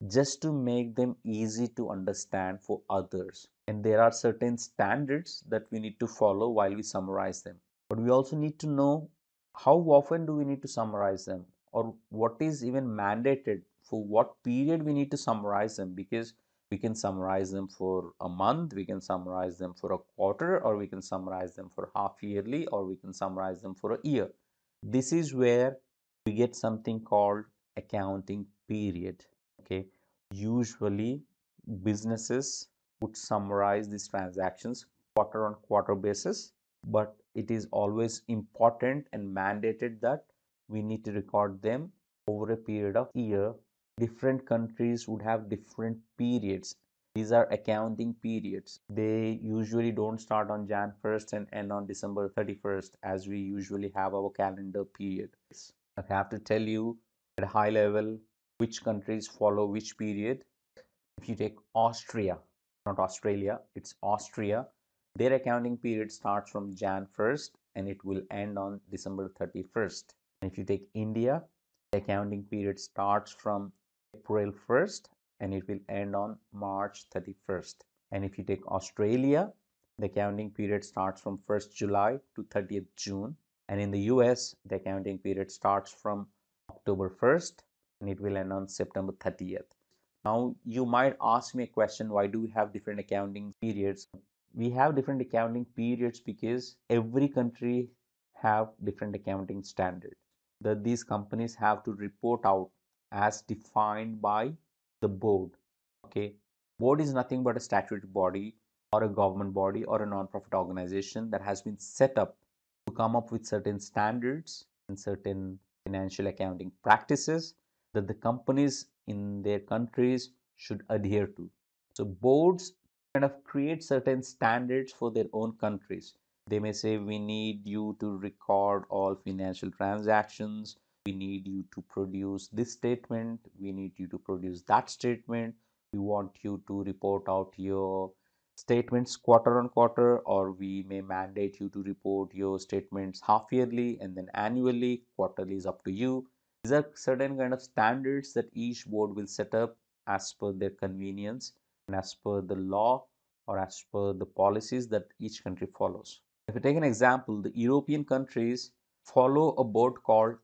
just to make them easy to understand for others. And there are certain standards that we need to follow while we summarize them. But we also need to know how often do we need to summarize them, or what is even mandated for what period we need to summarize them, because we can summarize them for a month, we can summarize them for a quarter, or we can summarize them for half yearly, or we can summarize them for a year. This is where we get something called accounting period. Okay, usually businesses would summarize these transactions quarter on quarter basis, but it is always important and mandated that we need to record them over a period of year. Different countries would have different periods. These are accounting periods. They usually don't start on Jan 1st and end on December 31st as we usually have our calendar period. I have to tell you at a high level which countries follow which period. If you take Austria, not Australia, it's Austria, their accounting period starts from Jan 1st and it will end on December 31st. And if you take India, the accounting period starts from April 1st and it will end on March 31st. And if you take Australia, the accounting period starts from 1st July to 30th June. And in the US, the accounting period starts from October 1st and it will end on September 30th. Now, you might ask me a question, why do we have different accounting periods? We have different accounting periods because every country have different accounting standards that these companies have to report out as defined by the board. Okay, board is nothing but a statutory body or a government body or a non-profit organization that has been set up to come up with certain standards and certain financial accounting practices that the companies in their countries should adhere to. So boards kind of create certain standards for their own countries. They may say, we need you to record all financial transactions, we need you to produce this statement, we need you to produce that statement, we want you to report out your statements quarter on quarter, or we may mandate you to report your statements half yearly and then annually. Quarterly is up to you. These are certain kind of standards that each board will set up as per their convenience and as per the law or as per the policies that each country follows. If you take an example, the European countries follow a board called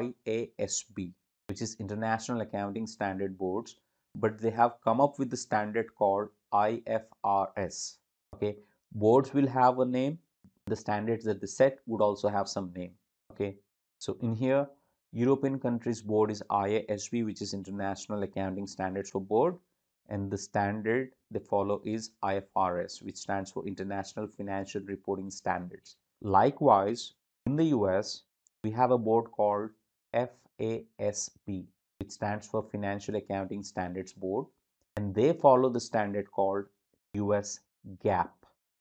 IASB, which is International Accounting Standard Boards, but they have come up with the standard called IFRS. Okay, boards will have a name, the standards that they set would also have some name. Okay, so in here, European countries board is IASB, which is International Accounting Standards for Board, and the standard they follow is IFRS, which stands for International Financial Reporting Standards. Likewise, in the US, we have a board called FASB, which stands for Financial Accounting Standards Board, and they follow the standard called USGAAP,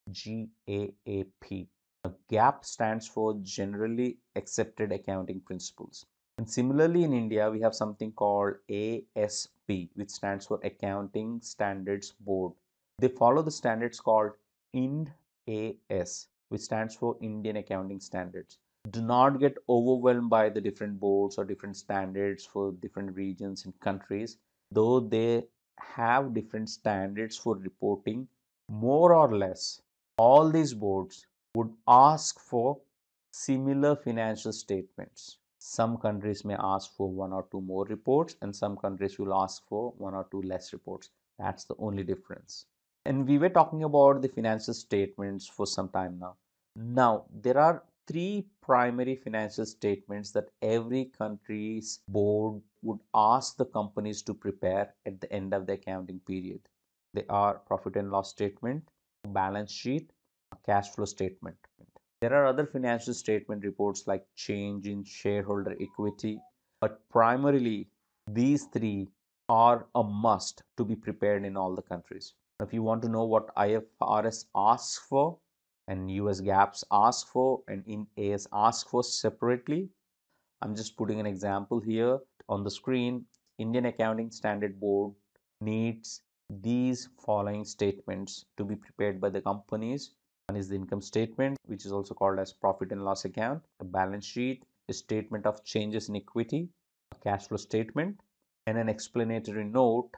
GAAP. GAAP stands for Generally Accepted Accounting Principles. And similarly, in India, we have something called ASB, which stands for Accounting Standards Board. They follow the standards called IND AS, which stands for Indian Accounting Standards. Do not get overwhelmed by the different boards or different standards for different regions and countries. Though they have different standards for reporting, more or less, all these boards would ask for similar financial statements. Some countries may ask for one or two more reports, and some countries will ask for one or two less reports. That's the only difference. And we were talking about the financial statements for some time now. Now, there are three primary financial statements that every country's board would ask the companies to prepare at the end of the accounting period. They are profit and loss statement, balance sheet, cash flow statement. There are other financial statement reports like change in shareholder equity, but primarily these three are a must to be prepared in all the countries. If you want to know what IFRS asks for and USGAAPs ask for and IND AS ask for separately, I'm just putting an example here on the screen. Indian Accounting Standard Board needs these following statements to be prepared by the companies. One is the income statement, which is also called as profit and loss account, a balance sheet, a statement of changes in equity, a cash flow statement, and an explanatory note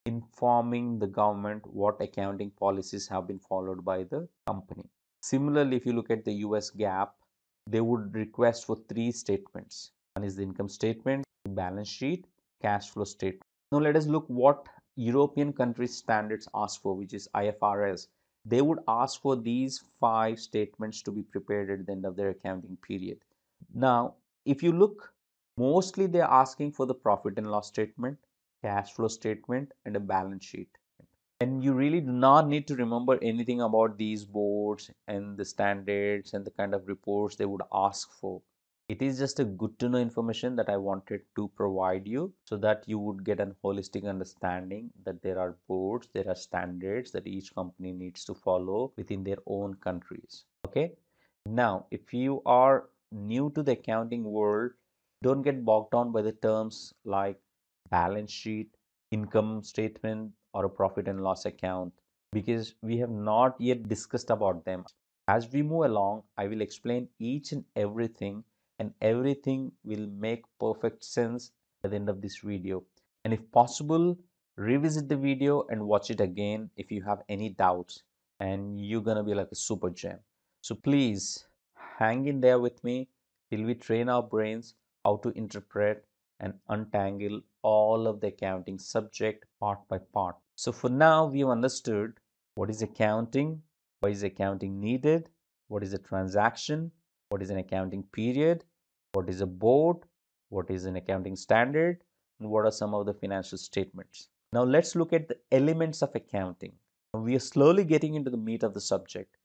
informing the government what accounting policies have been followed by the company. Similarly, if you look at the US GAAP, they would request for three statements. One is the income statement, balance sheet, cash flow statement. Now let us look what European countries standards ask for, which is IFRS. They would ask for these five statements to be prepared at the end of their accounting period. Now, if you look, mostly they're asking for the profit and loss statement, cash flow statement, and a balance sheet. And you really do not need to remember anything about these boards and the standards and the kind of reports they would ask for. It is just a good to know information that I wanted to provide you so that you would get a holistic understanding that there are boards, there are standards that each company needs to follow within their own countries. Okay. Now, if you are new to the accounting world, don't get bogged down by the terms like balance sheet, income statement, or a profit and loss account because we have not yet discussed about them. As we move along, I will explain each and everything will make perfect sense at the end of this video. And if possible, revisit the video and watch it again if you have any doubts, and you're gonna be like a super gem. So please hang in there with me till we train our brains how to interpret and untangle all of the accounting subject part by part. So for now, we have understood what is accounting, why is accounting needed, what is a transaction, what is an accounting period, what is a board, what is an accounting standard, and what are some of the financial statements. Now let's look at the elements of accounting. We are slowly getting into the meat of the subject.